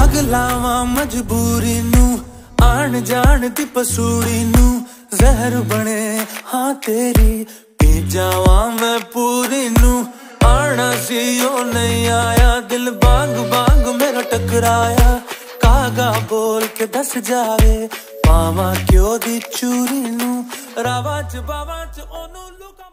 आग लावा मजबूरी नू, आन जान दी पसूड़ी नू, जहर बने हाँ तेरी, पी जावा मैं पूरी नू। आना सी ओ नहीं आया, दिल बांग बांग मेरा टकराया, कागा बोल के दस जावे, पावा क्यों दी चूरी नू, रावा च बावा च ओनू लुका।